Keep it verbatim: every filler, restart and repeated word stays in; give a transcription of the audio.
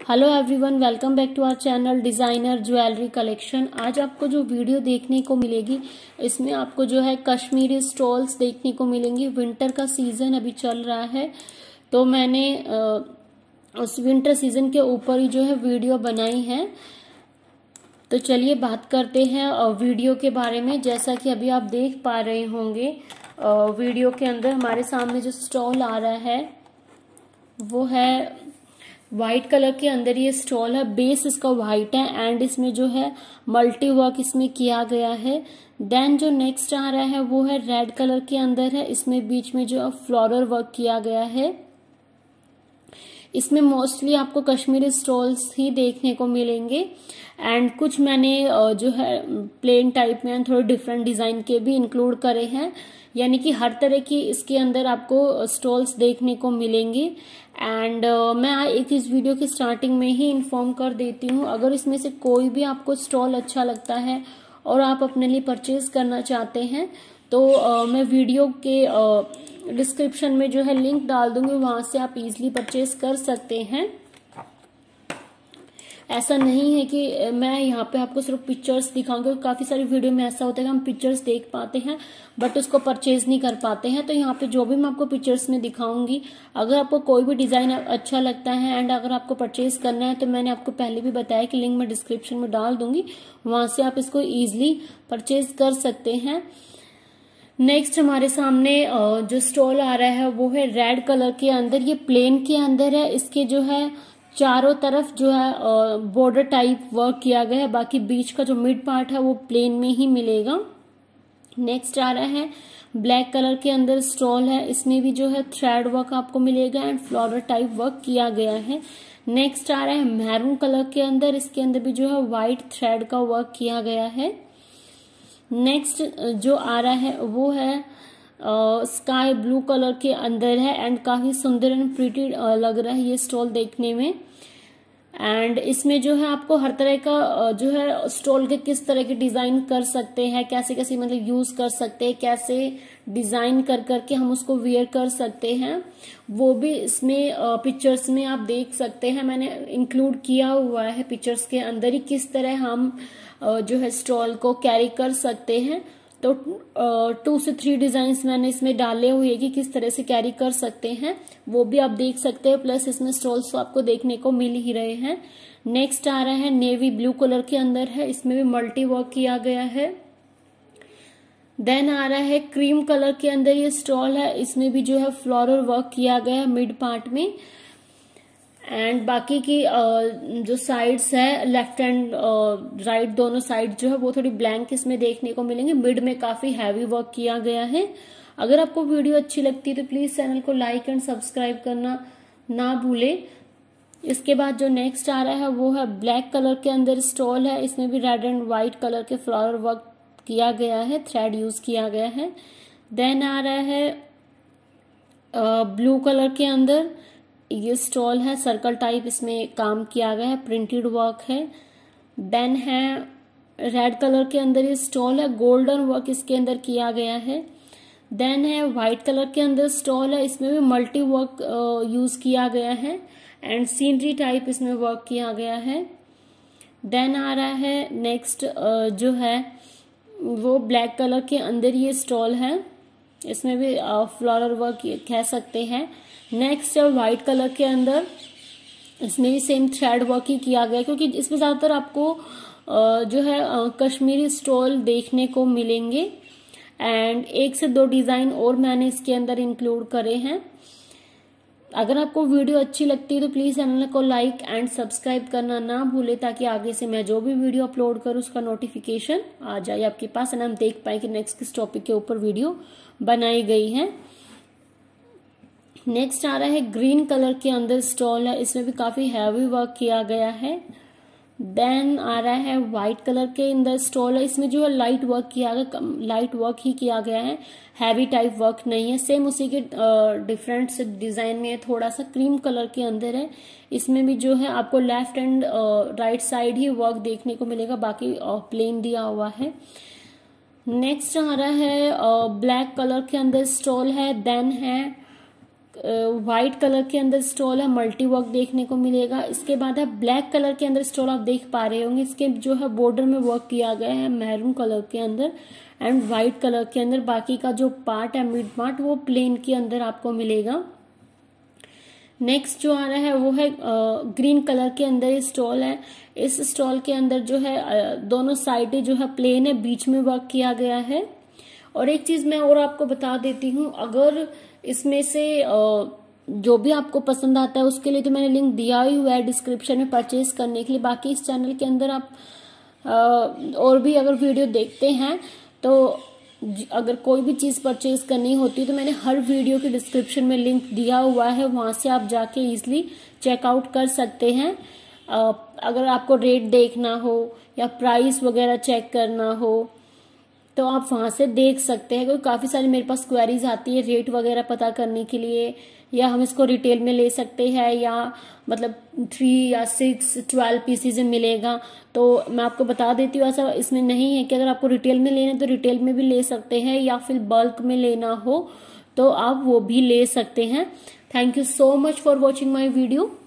Hello everyone, welcome back to our channel designer jewellery collection. आज आपको जो video देखने को मिलेगी इसमें आपको जो है कश्मीरी स्टॉल्स देखने को मिलेंगी। विंटर का सीजन अभी चल रहा है तो मैंने उस विंटर सीजन के ऊपर ही जो है वीडियो बनाई है। तो चलिए बात करते हैं वीडियो के बारे में। जैसा कि अभी आप देख पा रहे होंगे वीडियो के अंदर हमारे सामने जो स्टॉल आ रहा है वो है व्हाइट कलर के अंदर ये स्टॉल है। बेस इसका व्हाइट है एंड इसमें जो है मल्टी वर्क इसमें किया गया है। देन जो नेक्स्ट आ रहा है वो है रेड कलर के अंदर है। इसमें बीच में जो फ्लोरल वर्क किया गया है। इसमें मोस्टली आपको कश्मीरी स्टॉल्स ही देखने को मिलेंगे एंड कुछ मैंने जो है प्लेन टाइप में थोड़े डिफरेंट डिजाइन के भी इंक्लूड करे हैं, यानी कि हर तरह की इसके अंदर आपको स्टॉल्स देखने को मिलेंगे। एंड uh, मैं एक इस वीडियो की स्टार्टिंग में ही इन्फॉर्म कर देती हूँ, अगर इसमें से कोई भी आपको स्टॉल अच्छा लगता है और आप अपने लिए परचेज करना चाहते हैं तो uh, मैं वीडियो के डिस्क्रिप्शन uh, में जो है लिंक डाल दूंगी, वहां से आप इजीली परचेज कर सकते हैं। ऐसा नहीं है कि मैं यहाँ पे आपको सिर्फ पिक्चर्स दिखाऊंगी। काफी सारी वीडियो में ऐसा होता है कि हम पिक्चर्स देख पाते हैं बट उसको परचेज नहीं कर पाते हैं। तो यहाँ पे जो भी मैं आपको पिक्चर्स में दिखाऊंगी, अगर आपको कोई भी डिजाइन अच्छा लगता है एंड अगर आपको परचेज करना है तो मैंने आपको पहले भी बताया कि लिंक मैं डिस्क्रिप्शन में डाल दूंगी, वहां से आप इसको ईजिली परचेज कर सकते हैं। नेक्स्ट हमारे सामने जो स्टॉल आ रहा है वो है रेड कलर के अंदर। ये प्लेन के अंदर है। इसके जो है चारों तरफ जो है बॉर्डर टाइप वर्क किया गया है, बाकी बीच का जो मिड पार्ट है वो प्लेन में ही मिलेगा। नेक्स्ट आ रहा है ब्लैक कलर के अंदर स्टॉल है। इसमें भी जो है थ्रेड वर्क आपको मिलेगा एंड फ्लोरल टाइप वर्क किया गया है। नेक्स्ट आ रहा है मैरून कलर के अंदर। इसके अंदर भी जो है व्हाइट थ्रेड का वर्क किया गया है। नेक्स्ट जो आ रहा है वो है स्काई ब्लू कलर के अंदर है एंड काफी सुंदर एंड प्रीटी लग रहा है ये स्टॉल देखने में। एंड इसमें जो है आपको हर तरह का जो है स्टॉल के किस तरह के डिजाइन कर सकते हैं, कैसे कैसे मतलब यूज कर सकते हैं, कैसे डिजाइन कर करके हम उसको वेयर कर सकते हैं, वो भी इसमें पिक्चर्स में आप देख सकते हैं। मैंने इंक्लूड किया हुआ है पिक्चर्स के अंदर ही किस तरह हम जो है स्टॉल को कैरी कर सकते हैं। तो टू से थ्री डिजाइन्स मैंने इसमें डाले हुए कि किस तरह से कैरी कर सकते हैं, वो भी आप देख सकते हैं। प्लस इसमें स्टॉल्स तो आपको देखने को मिल ही रहे हैं। नेक्स्ट आ रहा है नेवी ब्लू कलर के अंदर है। इसमें भी मल्टी वर्क किया गया है। देन आ रहा है क्रीम कलर के अंदर ये स्टॉल है। इसमें भी जो है फ्लोरल वर्क किया गया है मिड पार्ट में एंड बाकी की जो साइड्स है लेफ्ट एंड राइट दोनों साइड जो है वो थोड़ी ब्लैंक इसमें देखने को मिलेंगे। मिड में काफी हैवी वर्क किया गया है। अगर आपको वीडियो अच्छी लगती है तो प्लीज चैनल को लाइक एंड सब्सक्राइब करना ना भूले। इसके बाद जो नेक्स्ट आ रहा है वो है ब्लैक कलर के अंदर स्टॉल है। इसमें भी रेड एंड व्हाइट कलर के फ्लावर वर्क किया गया है, थ्रेड यूज किया गया है। देन आ रहा है ब्लू कलर के अंदर ये स्टॉल है, सर्कल टाइप इसमें काम किया गया है, प्रिंटेड वर्क है। देन है रेड कलर के अंदर ये स्टॉल है, गोल्डन वर्क इसके अंदर किया गया है। देन है व्हाइट कलर के अंदर स्टॉल है। इसमें भी मल्टी वर्क यूज किया गया है एंड सीनरी टाइप इसमें वर्क किया गया है। देन आ रहा है नेक्स्ट जो है वो ब्लैक कलर के अंदर ये स्टॉल है। इसमें भी फ्लोरल वर्क कह सकते हैं। नेक्स्ट है व्हाइट कलर के अंदर। इसमें भी सेम थ्रेड वर्क ही किया गया क्योंकि इसमें ज्यादातर आपको जो है कश्मीरी स्टॉल देखने को मिलेंगे एंड एक से दो डिजाइन और मैंने इसके अंदर इंक्लूड करे हैं। अगर आपको वीडियो अच्छी लगती है तो प्लीज चैनल को लाइक एंड सब्सक्राइब करना ना भूले ताकि आगे से मैं जो भी वीडियो अपलोड करूँ उसका नोटिफिकेशन आ जाए आपके पास एंड हम देख पाए कि नेक्स्ट किस टॉपिक के ऊपर वीडियो बनाई गई है। नेक्स्ट आ रहा है ग्रीन कलर के अंदर स्टॉल है। इसमें भी काफी हैवी वर्क किया गया है। देन आ रहा है व्हाइट कलर के अंदर स्टॉल है। इसमें जो है लाइट वर्क किया गया, लाइट वर्क ही किया गया है, हैवी टाइप वर्क नहीं है। सेम उसी के डिफरेंट से डिजाइन में थोड़ा सा क्रीम कलर के अंदर है। इसमें भी जो है आपको लेफ्ट एंड राइट साइड ही वर्क देखने को मिलेगा, बाकी प्लेन दिया हुआ है। नेक्स्ट आ रहा है ब्लैक कलर के अंदर स्टॉल है। देन है व्हाइट कलर के अंदर स्टॉल है, मल्टी वर्क देखने को मिलेगा। इसके बाद है ब्लैक कलर के अंदर स्टॉल, आप देख पा रहे होंगे इसके जो है बॉर्डर में वर्क किया गया है मैरून कलर के अंदर एंड व्हाइट कलर के अंदर। बाकी का जो पार्ट है मिड पार्ट वो प्लेन के अंदर आपको मिलेगा। नेक्स्ट जो आ रहा है वो है ग्रीन कलर के अंदर स्टॉल है। इस स्टॉल के अंदर जो है दोनों साइडें जो है प्लेन है, बीच में वर्क किया गया है। और एक चीज मैं और आपको बता देती हूँ, अगर इसमें से जो भी आपको पसंद आता है उसके लिए तो मैंने लिंक दिया ही हुआ है डिस्क्रिप्शन में परचेज करने के लिए। बाकी इस चैनल के अंदर आप और भी अगर वीडियो देखते हैं तो अगर कोई भी चीज परचेज करनी होती है तो मैंने हर वीडियो के डिस्क्रिप्शन में लिंक दिया हुआ है, वहां से आप जाके इजिली चेकआउट कर सकते हैं। अगर आपको रेट देखना हो या प्राइस वगैरह चेक करना हो तो आप वहां से देख सकते हैं, क्योंकि काफी सारी मेरे पास क्वेरीज आती है रेट वगैरह पता करने के लिए, या हम इसको रिटेल में ले सकते हैं या मतलब थ्री या सिक्स ट्वेल्व पीसीज में मिलेगा। तो मैं आपको बता देती हूँ ऐसा इसमें नहीं है कि अगर आपको रिटेल में लेना है तो रिटेल में भी ले सकते हैं, या फिर बल्क में लेना हो तो आप वो भी ले सकते हैं। Thank you so much for watching my video.